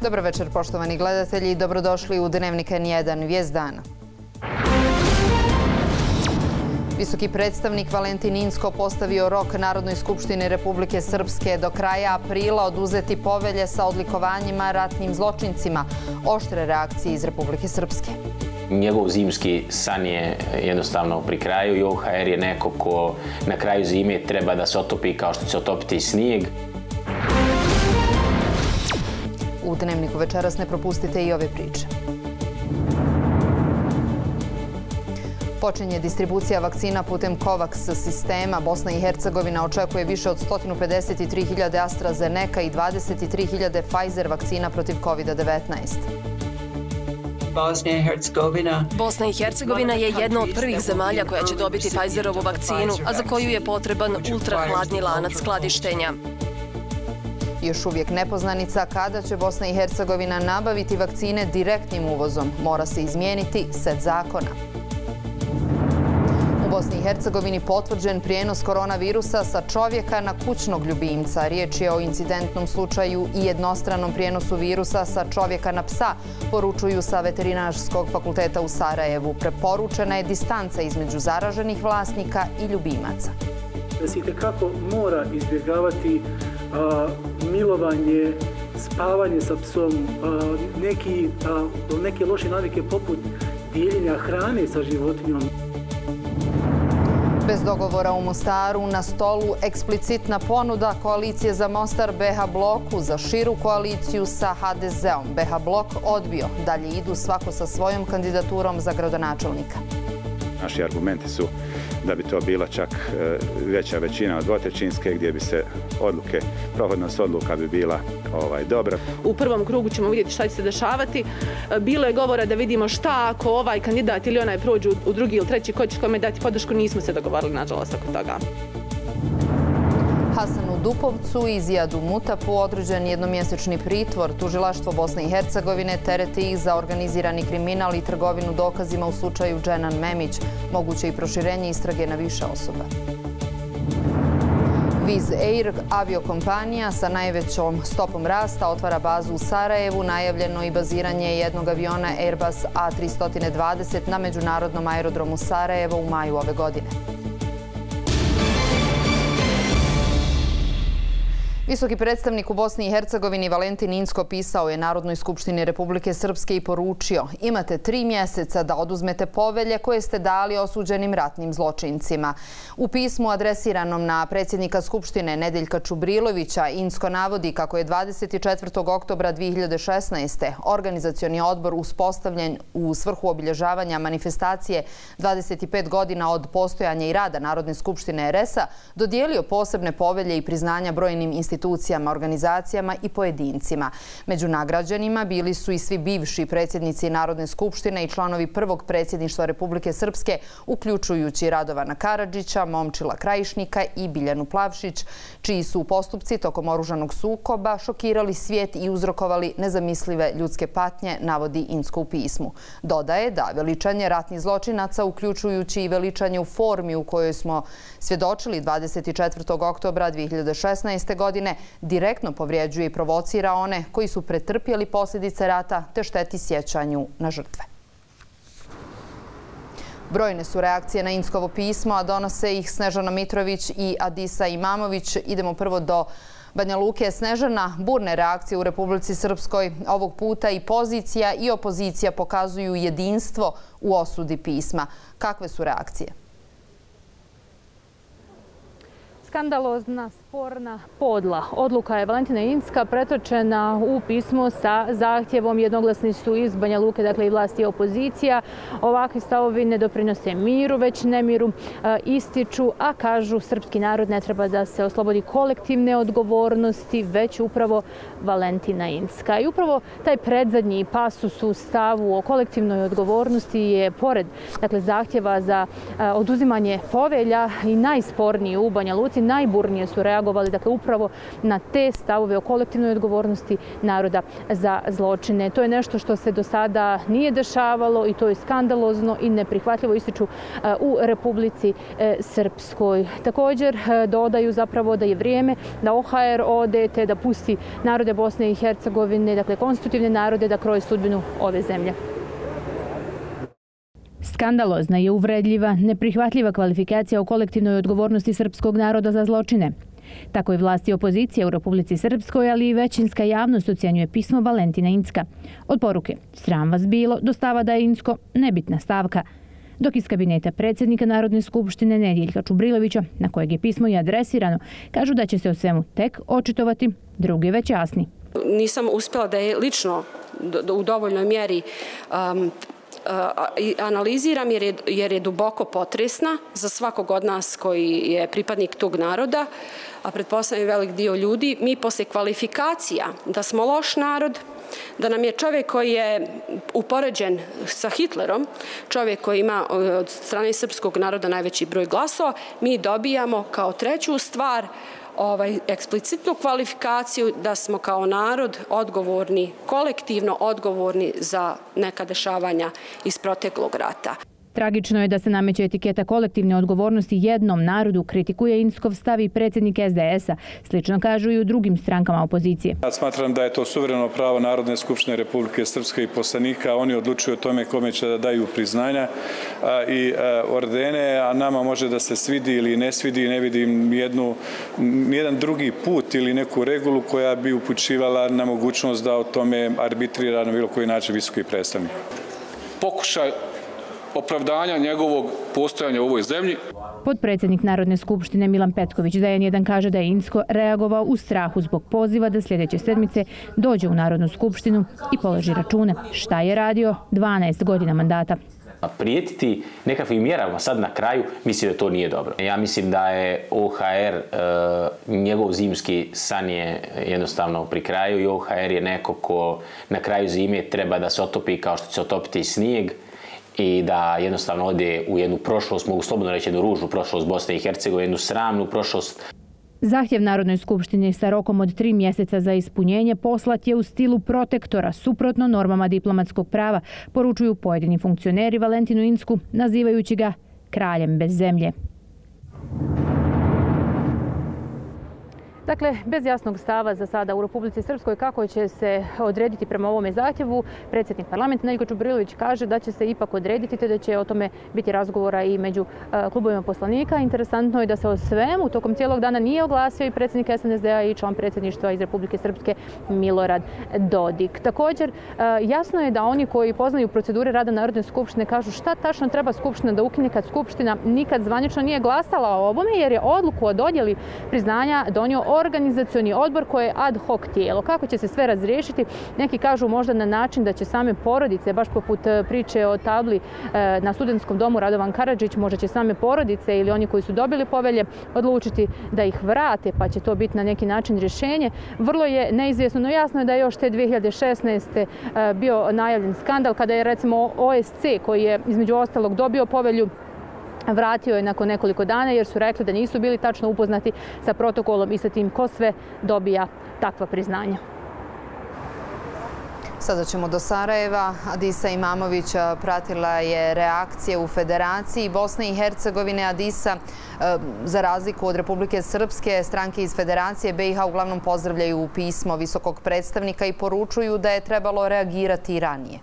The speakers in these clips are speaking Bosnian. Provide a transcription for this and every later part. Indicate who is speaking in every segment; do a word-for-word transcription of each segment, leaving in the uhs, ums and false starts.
Speaker 1: Dobar večer, poštovani gledatelji, dobrodošli u Dnevnik N jedan, vijest dana. Visoki predstavnik Valentin Inzko postavio rok Narodnoj skupštini Republike Srpske do kraja aprila oduzeti povelje sa odlikovanjima ratnim zločincima. Oštre reakcije iz Republike Srpske.
Speaker 2: Njegov zimski san je jednostavno pri kraju i O H R je neko ko na kraju zime treba da se otopi kao što će otopiti snijeg.
Speaker 1: U Dnevniku večeras ne propustite i ove priče. Počinje distribucija vakcina putem COVAX sistema. Bosna i Hercegovina očekuje više od sto pedeset tri hiljade AstraZeneca i dvadeset tri hiljade Pfizer vakcina protiv kovid devetnaest.
Speaker 3: Bosna i Hercegovina je jedna od prvih zemalja koja će dobiti Pfizerovu vakcinu, a za koju je potreban ultrahladni lanac skladištenja.
Speaker 1: Još uvijek nepoznanica kada će Bosna i Hercegovina nabaviti vakcine direktnim uvozom. Mora se izmijeniti set zakona. U Bosni i Hercegovini potvrđen prijenos koronavirusa sa čovjeka na kućnog ljubimca. Riječ je o incidentnom slučaju i jednostranom prijenosu virusa sa čovjeka na psa, poručuju sa Veterinarskog fakulteta u Sarajevu. Preporučena je distanca između zaraženih vlasnika i ljubimaca.
Speaker 4: Da se itekako mora izbjegavati a, milovanje, spavanje sa psom, a, neki, a, neke loše navike poput dijeljenja hrane sa životinjom.
Speaker 1: Bez dogovora u Mostaru na stolu eksplicitna ponuda koalicije za Mostar B H bloku za širu koaliciju sa H D Z-om. B H blok odbio. Dalje idu svako sa svojom kandidaturom za gradonačelnika.
Speaker 5: Naši argumenti su da bi to bila čak veća većina od dvotrećinske, gdje bi se odluke, prohodnost odluka bi bila ovaj, dobra.
Speaker 6: U prvom krugu ćemo vidjeti šta će se dešavati. Bilo je govora da vidimo šta ako ovaj kandidat ili onaj prođu u drugi ili treći, ko će kome dati podršku, nismo se dogovorili, nažalost, oko toga.
Speaker 1: Hasanu Dupovcu i Zijadu Mutapu određen jednomjesečni pritvor. Tužilaštvo Bosne i Hercegovine tereti ih za organizirani kriminal i trgovinu dokazima u slučaju Dženan Memić. Moguće i proširenje istrage na više osoba. Wizz Air, aviokompanija sa najvećom stopom rasta, otvara bazu u Sarajevu. Najavljeno i baziranje jednog aviona Airbus A tri dvadeset na međunarodnom aerodromu Sarajevo u maju ove godine. Visoki predstavnik u Bosni i Hercegovini Valentin Inzko pisao je Narodnoj skupštini Republike Srpske i poručio: imate tri mjeseca da oduzmete povelje koje ste dali osuđenim ratnim zločincima. U pismu adresiranom na predsjednika Skupštine Nedeljka Čubrilovića Inzko navodi kako je dvadeset četvrtog oktobra dvije hiljade šesnaeste. organizacioni odbor uspostavljen u svrhu obilježavanja manifestacije dvadeset pet godina od postojanja i rada Narodne skupštine R S-a dodijelio posebne povelje i priznanja brojnim institucijama, institucijama, organizacijama i pojedincima. Među nagrađenima bili su i svi bivši predsjednici Narodne skupštine i članovi prvog predsjedništva Republike Srpske, uključujući Radovana Karadžića, Momčila Krajišnika i Biljanu Plavšić, čiji su postupci tokom oružanog sukoba šokirali svijet i uzrokovali nezamislive ljudske patnje, navodi Inzko u pismu. Dodaje da veličanje ratnih zločinaca, uključujući i veličanje u formi u kojoj smo svjedočili dvadeset četvrtog oktobra dvije hiljade šesnaeste. godine, direktno povrijeđuje i provocira one koji su pretrpjeli posljedice rata te šteti sjećanju na žrtve. Brojne su reakcije na Inzkovo pismo, a donose ih Snežana Mitrović i Adisa Imamović. Idemo prvo do Banja Luke. Snežana, burne reakcije u Republici Srpskoj. Ovog puta i pozicija i opozicija pokazuju jedinstvo u osudi pisma. Kakve su reakcije?
Speaker 7: Skandalozna, sporna, podla odluka je Valentina Inzka pretočena u pismo sa zahtjevom. Jednoglasni su iz Banja Luke, dakle i vlast i opozicija. Ovakvi stavovi ne doprinose miru, već nemiru ističu, a kažu srpski narod ne treba da se oslobodi kolektivne odgovornosti, već upravo Valentina Inzka. I upravo taj predzadnji pasus u stavu o kolektivnoj odgovornosti je pored dakle, zahtjeva za oduzimanje povelja i najsporniji u Banja Luci. Najburnije su reagovali reagovali dakle, upravo na te stavove o kolektivnoj odgovornosti naroda za zločine. To je nešto što se do sada nije dešavalo i to je skandalozno i neprihvatljivo, ističu u Republici Srpskoj. Također dodaju zapravo da je vrijeme da O H R ode te da pusti narode Bosne i Hercegovine, dakle konstitutivne narode, da kroje sudbinu ove zemlje. Skandalozna je uvredljiva, neprihvatljiva kvalifikacija o kolektivnoj odgovornosti srpskog naroda za zločine. Tako i vlasti opozicije u Republici Srpskoj, ali i većinska javnost ocjenjuje pismo Valentina Incka. Od poruke "Sram vas bilo" do stava da je Incko nebitna stavka. Dok iz kabineta predsjednika Narodne skupštine Nedijeljka Čubrilovića, na kojeg je pismo i adresirano, kažu da će se o svemu tek očitovati, drugi već jasni.
Speaker 8: Nisam uspjela da je lično u dovoljnoj mjeri um, analiziram jer je, jer je duboko potresna za svakog od nas koji je pripadnik tog naroda, a pretpostavljam velik dio ljudi. Mi posle kvalifikacija da smo loš narod, da nam je čovjek koji je upoređen sa Hitlerom, čovjek koji ima od strane srpskog naroda najveći broj glasova, mi dobijamo kao treću stvar ovaj, eksplicitnu kvalifikaciju da smo kao narod odgovorni, kolektivno odgovorni za neka dešavanja iz proteklog rata.
Speaker 7: Tragično je da se nameće etiketa kolektivne odgovornosti jednom narodu, kritikuje Inckov stav i predsjednik S D S-a. Slično kažu i u drugim strankama opozicije.
Speaker 9: Ja smatram da je to suvereno pravo Narodne skupštine Republike Srpske i poslanika. Oni odlučuju o tome kome će da daju priznanja i ordene, a nama može da se svidi ili ne svidi. Ne vidim jednu, jedan drugi put ili neku regulu koja bi upućivala na mogućnost da o tome arbitrira na bilo koji način visoki predstavnik.
Speaker 10: Pokušaj opravdanja njegovog postojanja u ovoj zemlji.
Speaker 7: Potpredsjednik Narodne skupštine Milan Petković da N jedan kaže da je Incko reagovao u strahu zbog poziva da sljedeće sedmice dođe u Narodnu skupštinu i položi račune šta je radio dvanaest godina mandata.
Speaker 2: Prijetiti nekakvim mjerama sad na kraju, mislim da to nije dobro. Ja mislim da je O H R, njegov zimski san je jednostavno pri kraju i O H R je neko ko na kraju zime treba da se otopi kao što će se otopiti snijeg i da jednostavno ode u jednu prošlost, mogu slobodno reći jednu ružnu prošlost Bosne i Hercegovine, jednu sramnu prošlost.
Speaker 7: Zahtjev Narodnoj skupštini sa rokom od tri mjeseca za ispunjenje poslat je u stilu protektora, suprotno normama diplomatskog prava, poručuju pojedini funkcioneri Valentinu Incku, nazivajući ga kraljem bez zemlje. Dakle, bez jasnog stava za sada u Republici Srpskoj kako će se odrediti prema ovome zahtjevu, predsjednik parlamenta Nedijeljko Čubrilović kaže da će se ipak odrediti te da će o tome biti razgovora i među klubovima poslanika. Interesantno je da se o svemu tokom cijelog dana nije oglasio i predsjednik S N S D-a i član predsjedništva iz Republike Srpske Milorad Dodik. Također, jasno je da oni koji poznaju procedure rada Narodne skupštine kažu šta tačno treba Skupština da ukine kad Skupština nikad zvanično nije glasala o ovome, jer je odluku o dodjeli priznanja donio organizacioni odbor koji je ad hoc tijelo. Kako će se sve razriješiti? Neki kažu možda na način da će same porodice, baš poput priče o tabli na studentskom domu Radovan Karadžić, možda će same porodice ili oni koji su dobili povelje odlučiti da ih vrate, pa će to biti na neki način rješenje. Vrlo je neizvjesno, no jasno je da je još te dvije hiljade šesnaeste. bio najavljen skandal kada je recimo O S C, koji je između ostalog dobio povelju, vratio je nakon nekoliko dana jer su rekli da nisu bili tačno upoznati sa protokolom i sa tim ko sve dobija takva priznanja.
Speaker 1: Sada ćemo do Sarajeva. Adisa Imamović pratila je reakcije u Federaciji Bosne i Hercegovine. Adisa, za razliku od Republike Srpske, stranke iz Federacije B i H uglavnom pozdravljaju pismo visokog predstavnika i poručuju da je trebalo reagirati i ranije.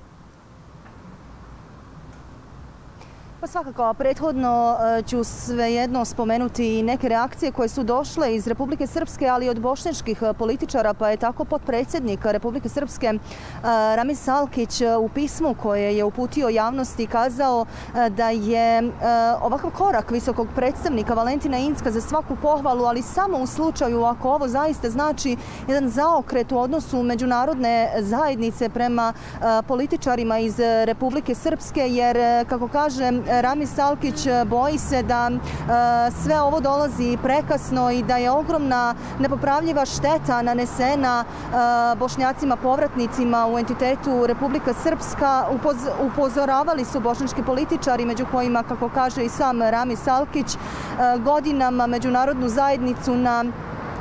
Speaker 11: Pa svakako, prethodno ću svejedno spomenuti neke reakcije koje su došle iz Republike Srpske, ali i od bošnjačkih političara, pa je tako potpredsjednik Republike Srpske Ramiz Salkić u pismu koje je uputio javnosti kazao da je ovakav korak visokog predstavnika Valentina Incka za svaku pohvalu, ali samo u slučaju ako ovo zaista znači jedan zaokret u odnosu međunarodne zajednice prema političarima iz Republike Srpske, jer kako kaže Ramiz Salkić, boji se da sve ovo dolazi prekasno i da je ogromna nepopravljiva šteta nanesena Bošnjacima povratnicima u entitetu Republika Srpska. Upozoravali su bošnjački političari, među kojima, kako kaže i sam Ramiz Salkić, godinama međunarodnu zajednicu na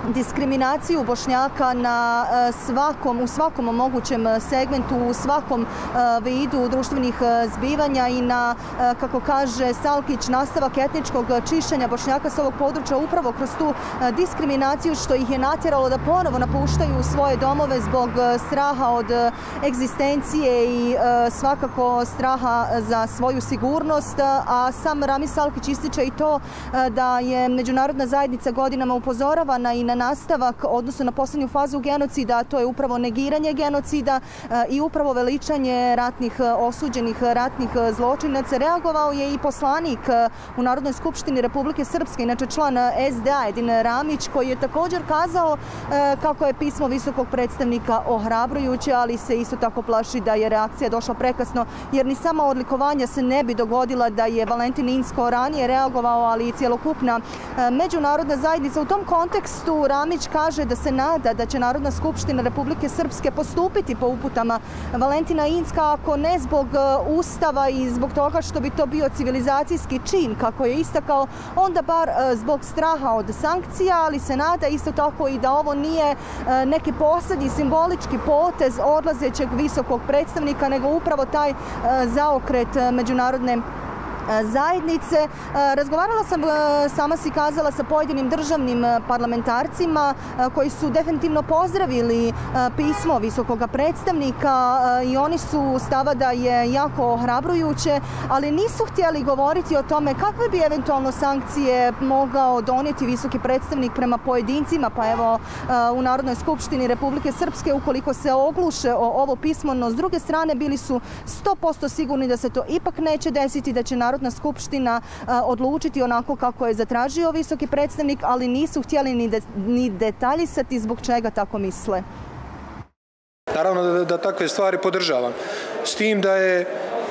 Speaker 11: diskriminaciju Bošnjaka na svakom, u svakom mogućem segmentu, u svakom vidu društvenih zbivanja i na, kako kaže Salkić, nastavak etničkog čišćenja Bošnjaka s ovog područja upravo kroz tu diskriminaciju što ih je natjeralo da ponovo napuštaju svoje domove zbog straha od egzistencije i svakako straha za svoju sigurnost. A sam Ramiz Salkić ističe i to da je međunarodna zajednica godinama upozoravana i na nastavak, odnosno na posljednju fazu genocida, a to je upravo negiranje genocida i upravo veličanje ratnih osuđenih ratnih zločinaca. Reagovao je i poslanik u Narodnoj skupštini Republike Srpske, inače član S D A Edin Ramić, koji je također kazao kako je pismo visokog predstavnika ohrabrujuće, ali se isto tako plaši da je reakcija došla prekasno, jer ni sama odlikovanja se ne bi dogodila da je Valentin Inzko ranije reagovao, ali i cjelokupna međunarodna zajednica. U tom kontekstu Ramić kaže da se nada da će Narodna skupština Republike Srpske postupiti po uputama Valentina Inzka, ako ne zbog Ustava i zbog toga što bi to bio civilizacijski čin, kako je istakao, onda bar zbog straha od sankcija, ali se nada isto tako i da ovo nije neki posljednji simbolički potez odlazećeg visokog predstavnika, nego upravo taj zaokret međunarodne zajednice. Razgovarala sam, sama si kazala, sa pojedinim državnim parlamentarcima koji su definitivno pozdravili pismo visokog predstavnika i oni su stava da je jako ohrabrujuće, ali nisu htjeli govoriti o tome kakve bi eventualno sankcije mogao donijeti visoki predstavnik prema pojedincima, pa evo u Narodnoj skupštini Republike Srpske ukoliko se ogluše o ovo pismo, no s druge strane bili su sto posto sigurni da se to ipak neće desiti, da će Narodna skupština odlučiti onako kako je zatražio visoki predstavnik, ali nisu htjeli ni, de, ni detaljisati zbog čega tako misle.
Speaker 12: Naravno da, da takve stvari podržavam. S tim da je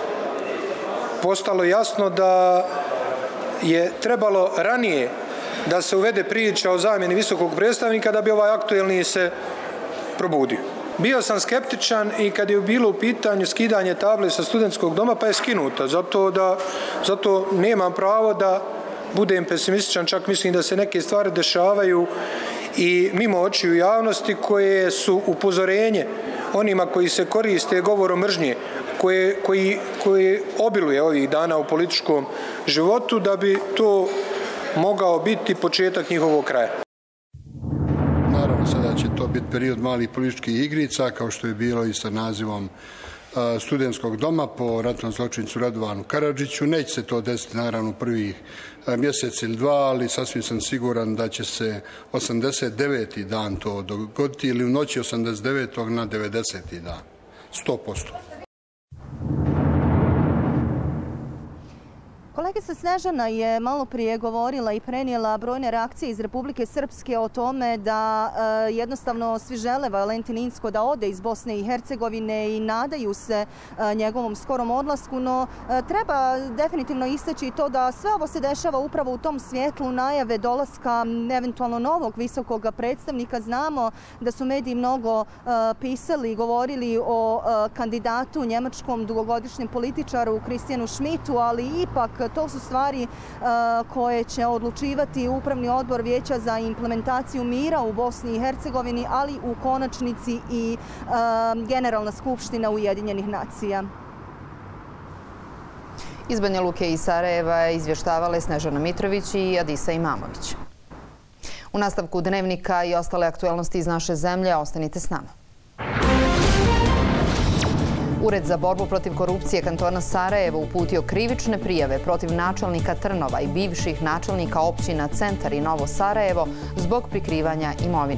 Speaker 12: postalo jasno da je trebalo ranije da se uvede priča o zamjeni visokog predstavnika da bi ovaj aktuelni se probudio. Bio sam skeptičan i kad je bilo u pitanju skidanje table sa studentskog doma, pa je skinuta. Zato, da, zato nemam pravo da budem pesimističan, čak mislim da se neke stvari dešavaju i mimo očiju javnosti koje su upozorenje onima koji se koriste govorom mržnje, koje, koji, koji obiluje ovih dana u političkom životu, da bi to mogao biti početak njihovog kraja.
Speaker 13: Naravno, sada će to biti period malih političkih igrica, kao što je bilo i sa nazivom studentskog doma po ratnom zločincu Radovanu Karadžiću. Neće se to desiti, naravno, prvih mjesec ili dva, ali sasvim sam siguran da će se osamdeset deveti dan to dogoditi ili u noći osamdeset devetog na devedeseti dan. sto posto.
Speaker 11: Kolegica Snežana je malo prije govorila i prenijela brojne reakcije iz Republike Srpske o tome da e, jednostavno svi žele Valentin Inzko da ode iz Bosne i Hercegovine i nadaju se e, njegovom skorom odlasku, no e, treba definitivno istaći to da sve ovo se dešava upravo u tom svjetlu najave dolaska eventualno novog visokog predstavnika. Znamo da su mediji mnogo e, pisali i govorili o e, kandidatu, njemačkom dugogodišnjem političaru Kristijanu Schmidtu, ali ipak to su stvari uh, koje će odlučivati Upravni odbor Vijeća za implementaciju mira u Bosni i Hercegovini, ali u konačnici i uh, Generalna skupština Ujedinjenih nacija.
Speaker 1: Iz Banja Luke i Sarajeva izvještavale Snežana Mitrović i Adisa Imamović. U nastavku Dnevnika i ostale aktualnosti iz naše zemlje, ostanite s nama. Ured za borbu protiv korupcije kantona Sarajevo uputio krivične prijave protiv načelnika Trnova i bivših načelnika općina Centar i Novo Sarajevo zbog prikrivanja imovine.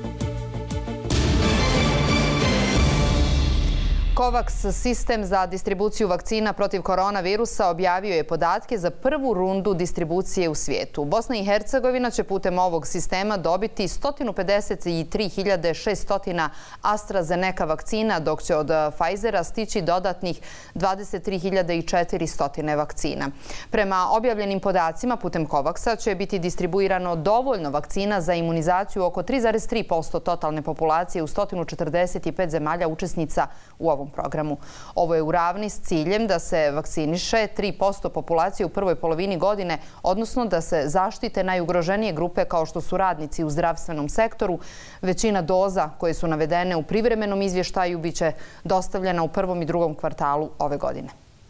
Speaker 1: COVAX, sistem za distribuciju vakcina protiv koronavirusa, objavio je podatke za prvu rundu distribucije u svijetu. Bosna i Hercegovina će putem ovog sistema dobiti sto pedeset tri hiljade šesto AstraZeneca vakcina, dok će od Pfizera stići dodatnih dvadeset tri hiljade četiristo vakcina. Prema objavljenim podacima, putem COVAX-a će biti distribuirano dovoljno vakcina za imunizaciju oko tri zarez tri posto totalne populacije u sto četrdeset pet zemalja učesnica u ovom ovom programu. Ovo je u ravni s ciljem da se vakciniše tri posto populacije u prvoj polovini godine, odnosno da se zaštite najugroženije grupe kao što su radnici u zdravstvenom sektoru. Većina doza koje su navedene u privremenom izvještaju biće dostavljena u prvom i drugom kvartalu ove godine.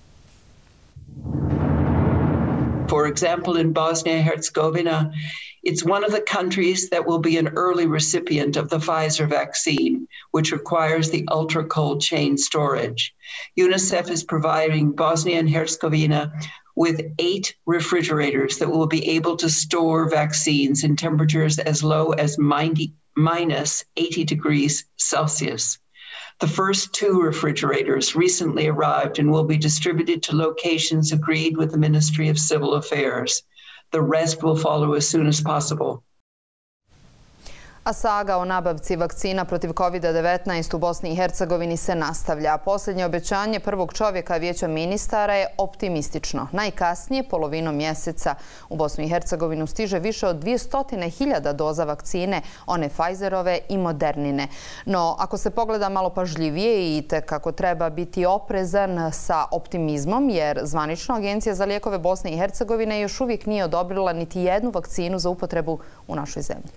Speaker 14: For example, in Bosnia and Herzegovina, it's one of the countries that will be an early recipient of the Pfizer vaccine, which requires the ultra-cold chain storage. UNICEF is providing Bosnia and Herzegovina with eight refrigerators that will be able to store vaccines in temperatures as low as minus eighty degrees Celsius. The first two refrigerators recently arrived and will be distributed to locations agreed with the Ministry of Civil Affairs. The rest will follow as soon as possible.
Speaker 1: A saga o nabavci vakcina protiv kovid devetnaest u Bosni i Hercegovini se nastavlja. Posljednje obećanje prvog čovjeka Vijeća ministara je optimistično. Najkasnije, polovinom mjeseca, u Bosnu i Hercegovinu stiže više od dvjesto hiljada doza vakcine, one Pfizerove i Modernine. No, ako se pogleda malo pažljivije i tek kako treba biti oprezan sa optimizmom, jer zvanično Agencija za lijekove Bosne i Hercegovine još uvijek nije odobrila niti jednu vakcinu za upotrebu u našoj zemlji.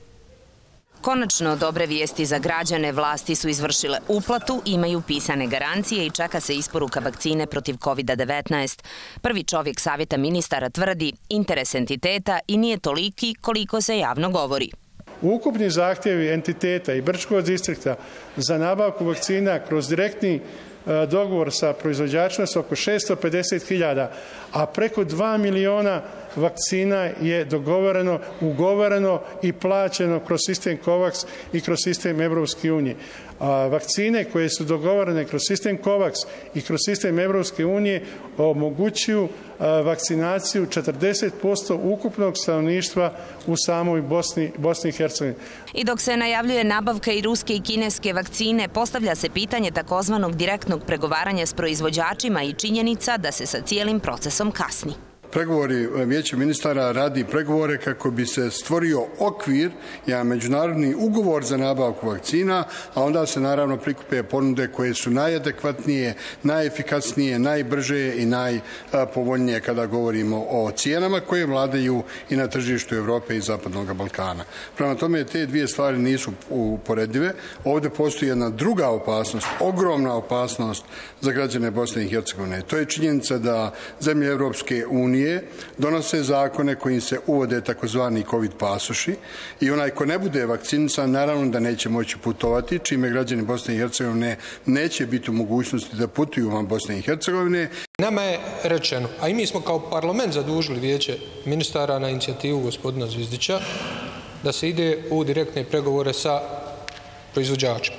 Speaker 15: Konačno dobre vijesti za građane, vlasti su izvršile uplatu, imaju pisane garancije i čeka se isporuka vakcine protiv kovid devetnaest. Prvi čovjek savjeta ministara tvrdi interes entiteta i nije toliki koliko se javno govori.
Speaker 16: Ukupni zahtjevi entiteta i Brčkog distrikta za nabavku vakcina kroz direktni dogovor sa proizvođačima su oko šesto pedeset hiljada, a preko dva miliona vakcina je dogovoreno, ugovoreno i plaćeno kroz sistem COVAX i kroz sistem Evropske unije. Vakcine koje su dogovorene kroz sistem COVAX i kroz sistem Evropske unije omogućuju vakcinaciju četrdeset posto ukupnog stanovništva u samoj Bosni, Bosni i Hercegovini.
Speaker 15: I dok se najavljuje nabavka i ruske i kineske vakcine, postavlja se pitanje takozvanog direktnog pregovaranja s proizvođačima i činjenica da se sa cijelim procesom kasni.
Speaker 13: Pregovori Vijeća ministara radi pregovore kako bi se stvorio okvir, jedan međunarodni ugovor za nabavku vakcina, a onda se naravno prikupe ponude koje su najadekvatnije, najefikasnije, najbrže i najpovoljnije kada govorimo o cijenama koje vladaju i na tržištu Evrope i Zapadnog Balkana. Prema tome, te dvije stvari nisu uporedive. Ovdje postoji jedna druga opasnost, ogromna opasnost za građane Bosne i Hercegovine. To je činjenica da zemlje Evropske unije donose zakone kojim se uvode takozvani COVID pasoši i onaj ko ne bude vakcinisan naravno da neće moći putovati, čime građani Bosne i Hercegovine neće biti u mogućnosti da putuju van Bosne i Hercegovine.
Speaker 12: Nama je rečeno, a i mi smo kao parlament zadužili Vijeće ministara na inicijativu gospodina Zvizdića da se ide u direktne pregovore sa proizvođačima.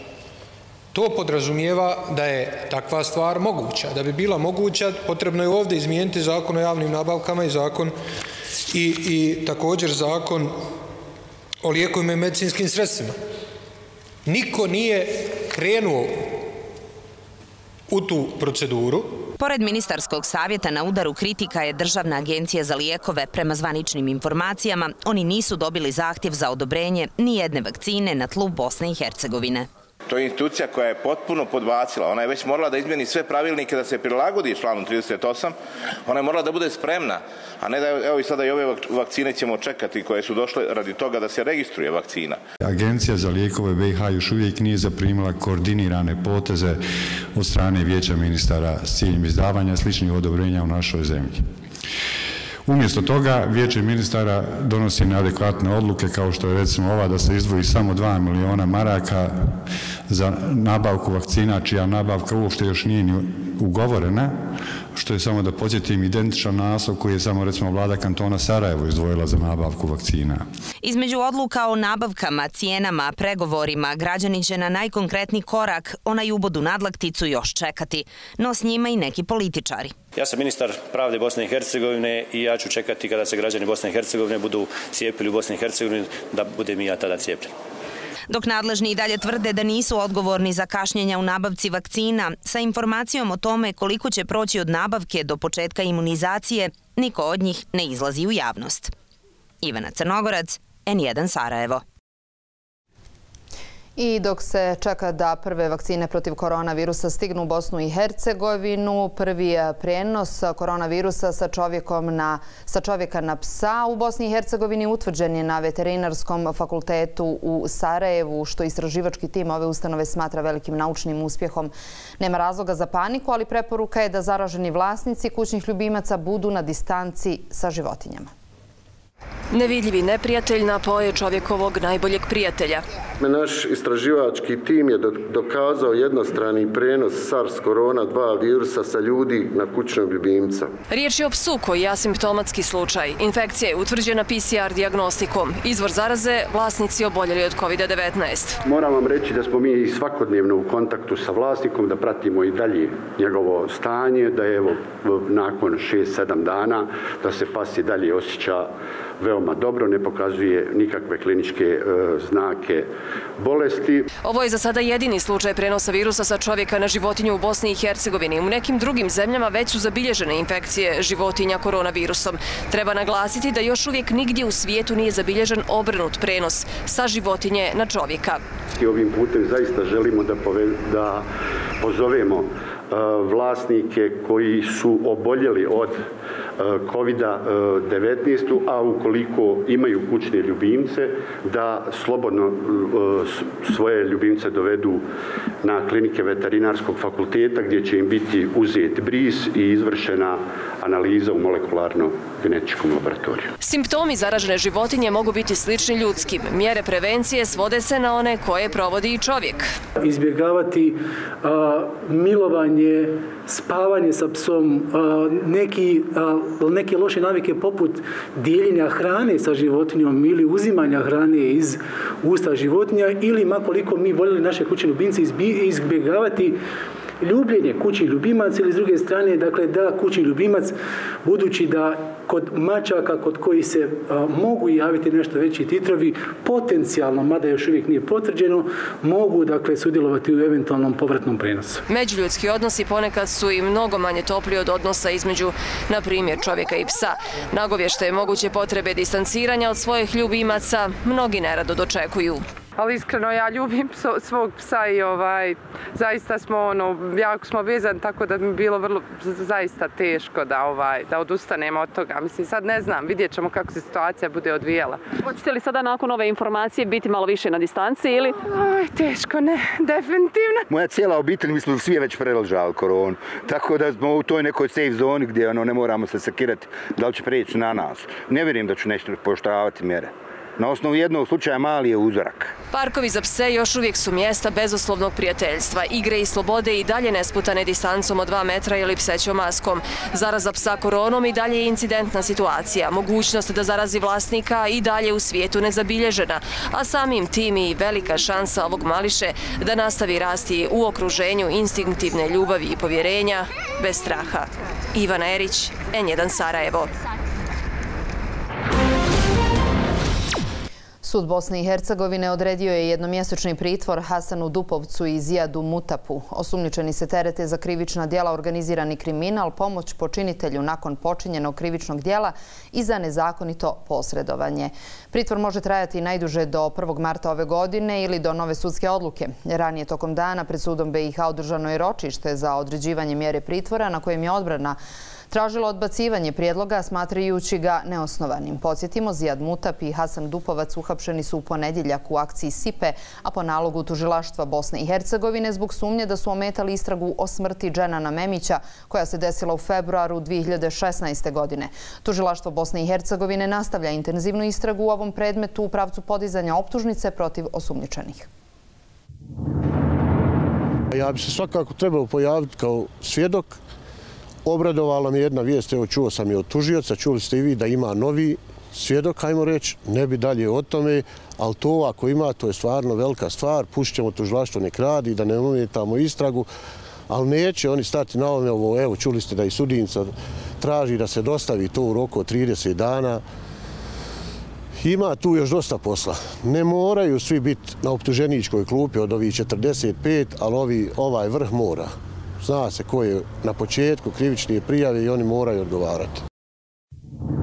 Speaker 12: To podrazumijeva da je takva stvar moguća. Da bi bila moguća, potrebno je ovdje izmijeniti zakon o javnim nabavkama i zakon i, i također zakon o lijekovima i medicinskim sredstvima. Niko nije krenuo u tu proceduru.
Speaker 15: Pored ministarskog savjeta na udaru kritika je Državna agencija za lijekove. Prema zvaničnim informacijama, oni nisu dobili zahtjev za odobrenje ni jedne vakcine na tlu Bosne i Hercegovine.
Speaker 17: To je institucija koja je potpuno podbacila. Ona je već morala da izmjeni sve pravilnike da se prilagodi članu trideset osam. Ona je morala da bude spremna, a ne da evo i sada i ove vakcine ćemo čekati koje su došle radi toga da se registruje vakcina.
Speaker 18: Agencija za lijekove B iH još uvijek nije zaprimila koordinirane poteze od strane Vijeća ministara s ciljem izdavanja sličnih odobrenja u našoj zemlji. Umjesto toga, Vijeće ministara donosi neadekvatne odluke kao što je recimo ova da se izdvoji samo dva miliona maraka za nabavku vakcina, čija nabavka uopšte još nije ni ugovorena, što je, samo da podsjetim, identičan naslov koji je samo recimo vlada kantona Sarajevo izdvojila za nabavku vakcina.
Speaker 15: Između odluka o nabavkama, cijenama, pregovorima, građani će na najkonkretniji korak, onaj ubodu nadlakticu, još čekati, no s njima i neki političari.
Speaker 19: Ja sam ministar pravde Bosne i Hercegovine i ja ću čekati kada se građani Bosne i Hercegovine budu cijepili u Bosni i Hercegovini da budem i ja tada cijepljen.
Speaker 15: Dok nadležni i dalje tvrde da nisu odgovorni za kašnjenja u nabavci vakcina, sa informacijom o tome koliko će proći od nabavke do početka imunizacije, niko od njih ne izlazi u javnost. Ivana Crnogorac, N jedan Sarajevo.
Speaker 1: I dok se čeka da prve vakcine protiv koronavirusa stignu u Bosnu i Hercegovinu, prvi prenos koronavirusa sa, čovjekom na, sa čovjeka na psa u Bosni i Hercegovini utvrđen je na Veterinarskom fakultetu u Sarajevu, što istraživački tim ove ustanove smatra velikim naučnim uspjehom. Nema razloga za paniku, ali preporuka je da zaraženi vlasnici kućnih ljubimaca budu na distanci sa životinjama.
Speaker 3: Nevidljivi neprijatelj napao je čovjekovog najboljeg prijatelja.
Speaker 20: Naš istraživački tim je dokazao jednostrani prenos SARS korona dva virusa sa ljudi na kućnog ljubimca.
Speaker 3: Riječ je o psu koji je asimptomatski slučaj. Infekcija je utvrđena P C R dijagnostikom. Izvor zaraze vlasnici oboljeli od COVID devetnaest.
Speaker 20: Moram vam reći da smo mi svakodnevno u kontaktu sa vlasnikom, da pratimo i dalje njegovo stanje, da je evo nakon šest sedam dana da se pas i dalje osjeća veoma dobro, ne pokazuje nikakve kliničke e, znake bolesti.
Speaker 3: Ovo je za sada jedini slučaj prenosa virusa sa čovjeka na životinju u Bosni i Hercegovini. U nekim drugim zemljama već su zabilježene infekcije životinja koronavirusom. Treba naglasiti da još uvijek nigdje u svijetu nije zabilježen obrnut prenos sa životinje na čovjeka.
Speaker 20: I ovim putem zaista želimo da, pove, da pozovemo vlasnike koji su oboljeli od COVID devetnaest, a ukoliko imaju kućne ljubimce, da slobodno svoje ljubimce dovedu na klinike Veterinarskog fakulteta gdje će im biti uzet bris i izvršena analiza u molekularno-genetičkom laboratoriju.
Speaker 3: Simptomi zaražene životinje mogu biti slični ljudskim. Mjere prevencije svode se na one koje provodi i čovjek.
Speaker 4: Izbjegavati a, milovanje, spavanje sa psom, a, neki, a, neke loše navike poput dijeljenja hrane sa životinjom ili uzimanja hrane iz usta životinja, ili makoliko mi voljeli naše kućne ljubimce, izbjegavati ljubljenje kućnih ljubimaca, ili s druge strane, dakle, da kućni ljubimac, budući da kod mačaka kod koji se a, mogu javiti nešto veći titrovi, potencijalno, mada još uvijek nije potvrđeno, mogu, dakle, sudjelovati u eventualnom povratnom prenosu.
Speaker 3: Međuljudski odnosi ponekad su i mnogo manje topli od odnosa između, na primjer, čovjeka i psa. Nagovještaje moguće potrebe distanciranja od svojih ljubimaca mnogi nerado dočekuju.
Speaker 21: Ali iskreno ja ljubim pso, svog psa i ovaj, zaista smo ono, jako smo vezani, tako da mi bilo vrlo zaista teško da, ovaj, da odustanemo od toga. Mislim, sad ne znam, vidjet ćemo kako se situacija bude odvijela.
Speaker 22: Hoćete li sada nakon ove informacije biti malo više na distanci ili?
Speaker 21: Oj, teško, ne, definitivno.
Speaker 23: Moja cijela obitelj, mi smo svi već preležali koronu, tako da smo u toj nekoj safe zoni gdje ono, ne moramo se sekirati da li će preći na nas. Ne vjerujem da ću nešto poštravati mjere. Na osnovu jednog slučaja mali je uzorak.
Speaker 3: Parkovi za pse još uvijek su mjesta bezuslovnog prijateljstva. Igre i slobode i dalje nesputane distancom od dva metra ili psećom maskom. Zaraza psa koronom i dalje je incidentna situacija. Mogućnost da zarazi vlasnika i dalje u svijetu nezabilježena, a samim tim i velika šansa ovog mališe da nastavi rasti u okruženju instinktivne ljubavi i povjerenja bez straha. Ivana Erić, N jedan Sarajevo.
Speaker 1: Sud Bosne i Hercegovine odredio je jednomjesečni pritvor Hasanu Dupovcu i Zijadu Mutapu. Osumnjičeni se terete za krivična djela organizirani kriminal, pomoć počinitelju nakon počinjenog krivičnog djela i za nezakonito posredovanje. Pritvor može trajati najduže do prvog marta ove godine ili do nove sudske odluke. Ranije tokom dana pred sudom B i H održano je ročište za određivanje mjere pritvora na kojem je odbrana tražilo odbacivanje prijedloga smatrajući ga neosnovanim. Podsjetimo, Zijad Mutap i Hasan Dupovac uhapšeni su u ponedjeljak u akciji Sipe, a po nalogu tužilaštva Bosne i Hercegovine zbog sumnje da su ometali istragu o smrti Dženana Memića koja se desila u februaru dvije hiljade šesnaeste. godine. Tužilaštvo Bosne i Hercegovine nastavlja intenzivnu istragu u ovom predmetu u pravcu podizanja optužnice protiv osumnjičenih.
Speaker 24: Ja bi se svakako trebao pojaviti kao svjedok. Obradovala mi jedna vijest, evo čuo sam je od tužioca, čuli ste i vi da ima novi svjedok, hajmo reći, ne bi dalje o tome, ali to ako ima, to je stvarno velika stvar, puštit ćemo tužilaštvo nek radi, da ne ometamo istragu, ali neće oni stati na ovome, ovo, evo čuli ste da i sudinca traži da se dostavi to u roku od trideset dana. Ima tu još dosta posla. Ne moraju svi biti na optuženičkoj klupi od ovih četrdeset pet, ali ovi, ovaj vrh mora. Zna se ko je na početku krivične prijave i oni moraju odgovarati.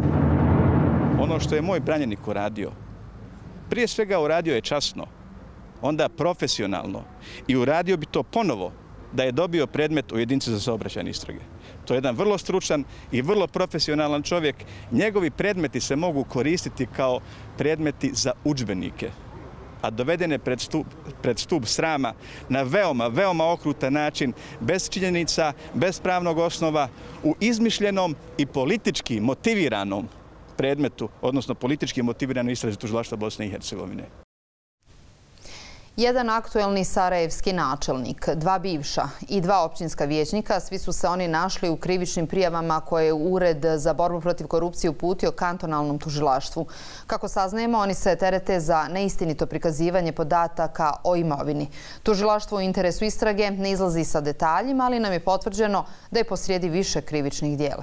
Speaker 25: Ono što je moj pranjenik uradio, prije svega uradio je časno.
Speaker 5: onda profesionalno i uradio bi to ponovo da je dobio predmet u jedinici za saobraćajne istrage. To je jedan vrlo stručan i vrlo profesionalan čovjek. Njegovi predmeti se mogu koristiti kao predmeti za udžbenike, a dovedene pred stup, pred stup srama na veoma, veoma okrutan način, bez činjenica, bez pravnog osnova, u izmišljenom i politički motiviranom predmetu, odnosno politički motiviranoj istrazi tužilaštva Bosne i Hercegovine.
Speaker 1: Jedan aktuelni sarajevski načelnik, dva bivša i dva općinska vijećnika, svi su se oni našli u krivičnim prijavama koje je Ured za borbu protiv korupcije uputio kantonalnom tužilaštvu. Kako saznajemo, oni se terete za neistinito prikazivanje podataka o imovini. Tužilaštvo u interesu istrage ne izlazi sa detaljima, ali nam je potvrđeno da je posrijedi više krivičnih dijela.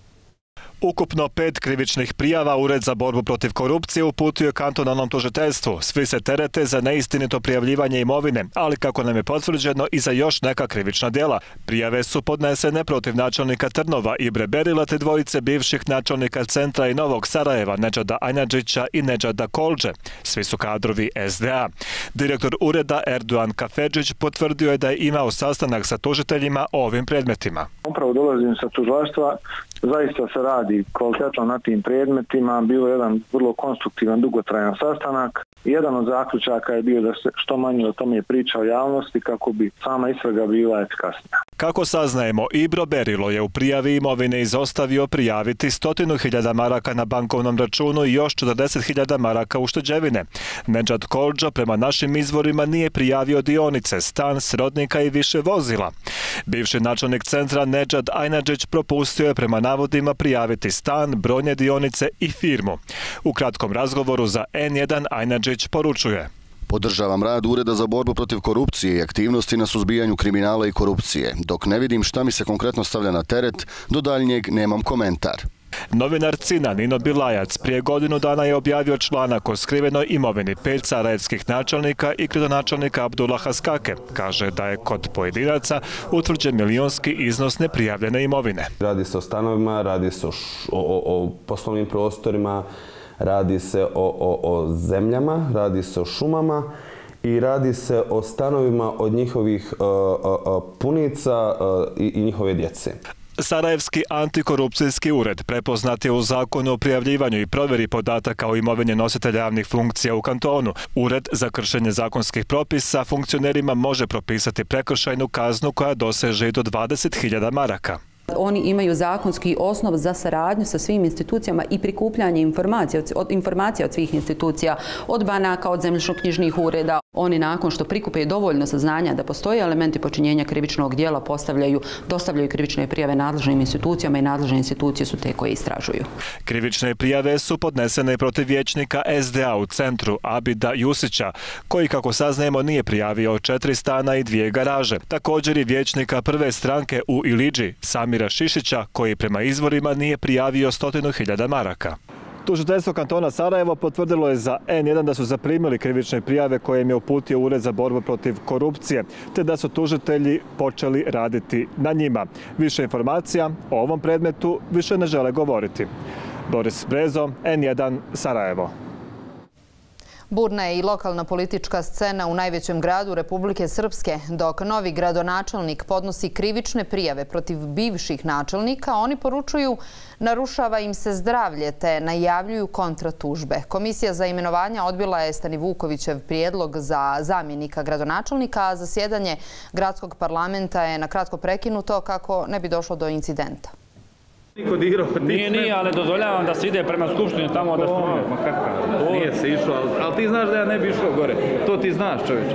Speaker 6: Ukupno pet krivičnih prijava Ured za borbu protiv korupcije uputio je kantonalnom tužiteljstvu. Svi se terete za neistinito prijavljivanje imovine, ali kako nam je potvrđeno i za još neka krivična djela. Prijave su podnesene protiv načelnika Trnova Ibre Berila te dvojice bivših načelnika Centra i Novog Sarajeva, Nedžada Ajnadžića i Nedžada Kolđe. Svi su kadrovi S D A. Direktor ureda Erdogan Kafedžić potvrdio je da je imao sastanak sa tužiteljima o ovim predmetima.
Speaker 8: Upravo dolazim sa tužilaštva, zaista se radi kvalitetno na tim predmetima, bio je jedan vrlo konstruktivan, dugotrajan sastanak. Jedan od zaključaka je bio da se što manje o tome priča o javnosti kako bi sama istraga bila efikasnija.
Speaker 6: Kako saznajemo, Ibro Berilo je u prijavi imovine izostavio prijaviti stotinu hiljada maraka na bankovnom računu i još četrdeset hiljada maraka ušteđevine. Nedžad Kolđa prema našim izvorima nije prijavio dionice, stan, srodnika i više vozila. Bivši načelnik Centra Nedžad Ajnadžić propustio je prema navodima prijaviti stan, brojne dionice i firmu. U kratkom razgovoru za N jedan Ajnadžić poručuje:
Speaker 9: Podržavam rad Ureda za borbu protiv korupcije i aktivnosti na suzbijanju kriminala i korupcije. Dok ne vidim šta mi se konkretno stavlja na teret, do daljnjeg nemam komentar.
Speaker 6: Novinar Cina Nino Bilajac prije godinu dana je objavio članak o skrivenoj imovini pet sarajevskih načelnika i gradonačelnika Abdullaha Skake. Kaže da je kod pojedinaca utvrđen milijonski iznos neprijavljene imovine.
Speaker 25: Radi se o stanovima, radi se o, o, o poslovnim prostorima, radi se o, o, o zemljama, radi se o šumama i radi se o stanovima od njihovih uh, uh, punica uh, i, i njihove djece.
Speaker 6: Sarajevski antikorupcijski ured prepoznat je u zakonu o prijavljivanju i provjeri podataka o imovini nositelja javnih funkcija u kantonu. Ured za kršenje zakonskih propisa funkcionerima može propisati prekršajnu kaznu koja doseže i do dvadeset hiljada maraka.
Speaker 26: Oni imaju zakonski osnov za saradnju sa svim institucijama i prikupljanje informacija od, informacija od svih institucija, od banaka, od zemljišno-knjižnih ureda. Oni nakon što prikupe dovoljno saznanja da postoje elementi počinjenja krivičnog dijela postavljaju, dostavljaju krivične prijave nadležnim institucijama i nadležne institucije su te koje istražuju.
Speaker 6: Krivične prijave su podnesene protiv vijećnika S D A u Centru Abida Jusića, koji, kako saznajemo, nije prijavio četiri stana i dvije garaže. Također i vijećnika prve stranke u Ilidži, Samira Šišića, koji prema izvorima nije prijavio stotinu hiljada maraka. Tužiteljstvo kantona Sarajevo potvrdilo je za N jedan da su zaprimili krivične prijave koje im je uputio Ured za borbu protiv korupcije, te da su tužitelji počeli raditi na njima. Više informacija o ovom predmetu više ne žele govoriti. Boris Brezo, N jedan, Sarajevo.
Speaker 1: Burna je i lokalna politička scena u najvećem gradu Republike Srpske. Dok novi gradonačelnik podnosi krivične prijave protiv bivših načelnika, oni poručuju narušava im se zdravlje te najavljuju kontratužbe. Komisija za imenovanja odbila je Stani Vukovićev prijedlog za zamjenika gradonačelnika, a zasjedanje gradskog parlamenta je na kratko prekinuto kako ne bi došlo do incidenta.
Speaker 27: Nije, nije, ali dozvoljavam da se ide prema skupštini tamo da se...
Speaker 28: Ma kakav, nije se išlo, ali ti znaš da ja ne bi išao gore. To ti znaš, čovječe.